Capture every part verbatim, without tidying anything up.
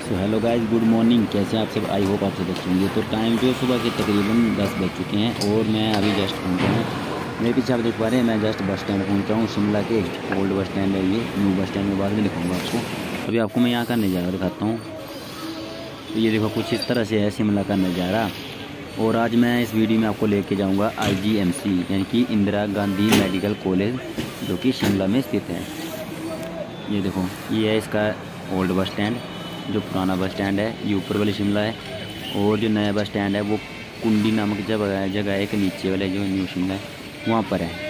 सो hello guys, good morning. कैसे आप सब? आई होप आप सब अच्छे होंगे। तो टाइम जो सुबह के तकरीबन दस बज चुके हैं और मैं अभी जस्ट पहुंचा हूँ। मेरे पीछे आप देख पा रहे हैं, मैं जस्ट बस स्टैंड पहुंचा हूँ। शिमला के ओल्ड बस स्टैंड है ये, न्यू बस स्टैंड में बाद में दिखाऊंगा आपको। अभी आपको मैं यहाँ का नज़ारा दिखाता हूँ। तो ये देखो, कुछ इस तरह से है शिमला का नज़ारा। और आज मैं इस वीडियो में आपको लेके जाऊँगा आई जी एम सी यानी कि इंदिरा गांधी मेडिकल कॉलेज, जो कि शिमला में स्थित है। ये देखो, ये है इसका ओल्ड बस स्टैंड। जो पुराना बस स्टैंड है ये ऊपर वाले शिमला है, और जो नया बस स्टैंड है वो कुंडी नामक जगह है जगह है कि नीचे वाले जो न्यू शिमला है वहाँ पर है।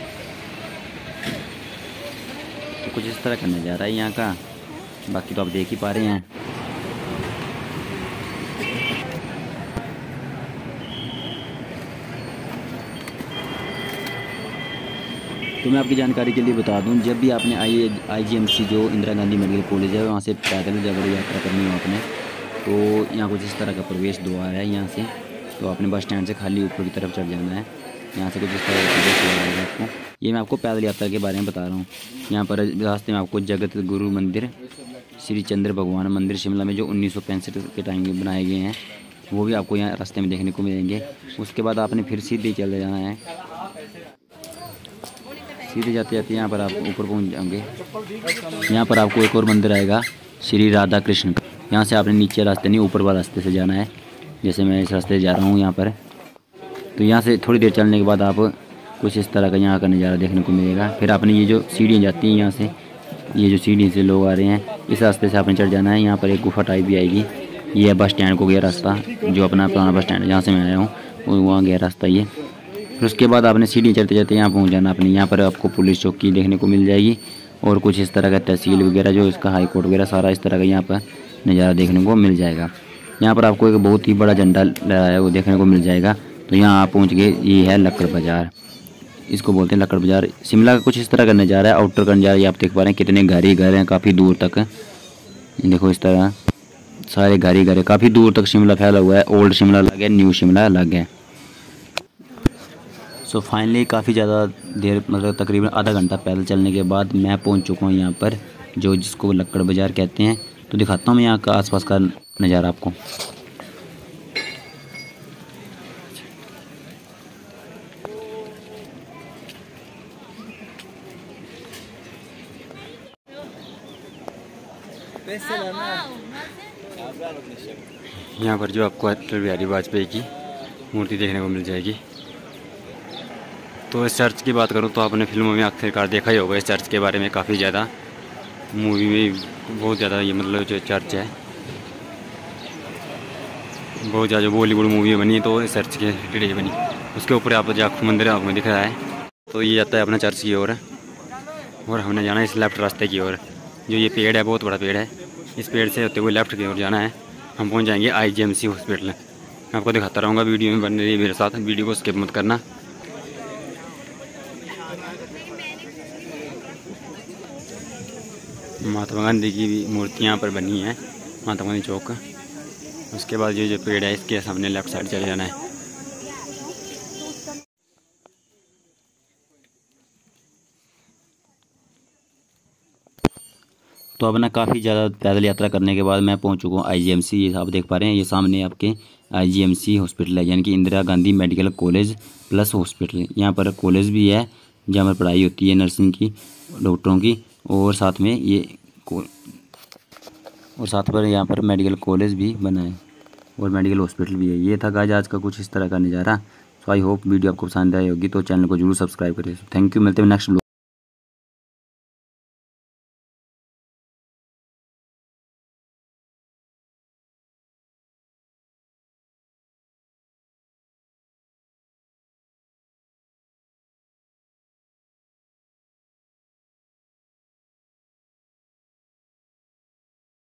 तो कुछ इस तरह का नज़ारा है यहाँ का। बाकी तो आप देख ही पा रहे हैं। तो मैं आपकी जानकारी के लिए बता दूं, जब भी आपने आई आई जी एम सी जो इंदिरा गांधी मेडिकल कॉलेज है वहाँ से पैदल जब यात्रा करनी हो आपने, तो यहाँ कुछ इस तरह का प्रवेश द्वार है यहाँ से। तो आपने बस स्टैंड से खाली ऊपर की तरफ चढ़ जाना है। यहाँ से कुछ इस तरह का प्रवेश द्वार है आपको। ये मैं आपको पैदल यात्रा के बारे में बता रहा हूँ। यहाँ पर रास्ते में आपको जगत गुरु मंदिर, श्री चंद्र भगवान मंदिर शिमला में जो उन्नीस सौ पैंसठ के टाइम में बनाए गए हैं, वो भी आपको यहाँ रास्ते में देखने को मिलेंगे। उसके बाद आपने फिर सीधे चले जाना है। सीधे जाते जाते यहाँ पर आप ऊपर पहुँच जाएंगे। यहाँ पर आपको एक और मंदिर आएगा, श्री राधा कृष्ण का। यहाँ से आपने नीचे रास्ते नहीं, ऊपर वाले रास्ते से जाना है। जैसे मैं इस रास्ते से जा रहा हूँ यहाँ पर। तो यहाँ से थोड़ी देर चलने के बाद आप कुछ इस तरह का यहाँ का नज़ारा देखने को मिलेगा। फिर आपने ये जो सीढ़ियाँ जाती हैं यहाँ से, ये जो सीढ़ी से लोग आ रहे हैं, इस रास्ते से आपने चढ़ जाना है। यहाँ पर एक गुफा टाइप भी आएगी। ये है बस स्टैंड को गया रास्ता, जो अपना पुराना बस स्टैंड है जहाँ से मैं आया हूँ, वहाँ गया रास्ता ये। फिर उसके बाद आपने सीढ़ी चढ़ते चढ़ते यहाँ पहुँच जाना अपने। यहाँ पर आपको पुलिस चौकी देखने को मिल जाएगी, और कुछ इस तरह का तहसील वगैरह जो इसका हाई कोर्ट वगैरह सारा इस तरह का यहाँ पर नज़ारा देखने को मिल जाएगा। यहाँ पर आपको एक बहुत ही बड़ा झंडा लगा है वो देखने को मिल जाएगा। तो यहाँ आप पहुँच गए। ये है लक्कड़ बाज़ार, इसको बोलते हैं लक्कड़ बाज़ार। शिमला का कुछ इस तरह का नज़ारा है, आउटर का नज़ारा। ये आप देख पा रहे हैं कितने घर ही घर हैं काफ़ी दूर तक। देखो इस तरह सारे घर ही घर है, काफ़ी दूर तक शिमला फैला हुआ है। ओल्ड शिमला अलग है, न्यू शिमला अलग है। सो so फाइनली काफ़ी ज़्यादा देर, मतलब तकरीबन आधा घंटा पैदल चलने के बाद मैं पहुंच चुका हूं यहाँ पर, जो जिसको लक्कड़ बाज़ार कहते हैं। तो दिखाता हूं मैं यहाँ का आसपास का नज़ारा आपको। यहाँ पर जो आपको अटल बिहारी वाजपेयी की मूर्ति देखने को मिल जाएगी। तो इस चर्च की बात करूँ तो आपने फिल्मों में आखिरकार देखा ही होगा इस चर्च के बारे में। काफ़ी ज़्यादा मूवी में बहुत ज़्यादा ये मतलब जो चर्च है बहुत ज़्यादा बॉलीवुड मूवी बनी है, तो इस चर्च के रिलेटेड बनी। उसके ऊपर आप जाखू मंदिर आपको दिख रहा है। तो ये जाता है अपना चर्च की ओर, और हमने जाना है इस लेफ्ट रास्ते की ओर। जो ये पेड़ है बहुत बड़ा पेड़ है, इस पेड़ से होते हुए लेफ्ट की ओर जाना है। हम पहुँच जाएंगे आई जी एम सी हॉस्पिटल। मैं आपको दिखाता रहूँगा, वीडियो में बन रही है मेरे साथ, वीडियो को स्किप मत करना। महात्मा गांधी की भी मूर्ति यहाँ पर बनी है, महात्मा गांधी चौक। उसके बाद ये जो पेड़ है इसके सामने लेफ्ट साइड चले जाना है। तो अब ना काफ़ी ज़्यादा पैदल यात्रा करने के बाद मैं पहुँच चुका हूँ आई जी एम सी। ये आप देख पा रहे हैं, ये सामने आपके आई जी एम सी हॉस्पिटल है, यानी कि Indira Gandhi medical college plus hospital. यहाँ पर कॉलेज भी है जहाँ पर पढ़ाई होती है नर्सिंग की, डॉक्टरों की, और साथ में ये और साथ पर यहाँ पर मेडिकल कॉलेज भी बना है और मेडिकल हॉस्पिटल भी है। ये था गाइस आज का कुछ इस तरह का नज़ारा। सो आई होप वीडियो आपको पसंद आई होगी। तो चैनल को जरूर सब्सक्राइब करें। थैंक यू, मिलते हैं नेक्स्ट ब्लॉग।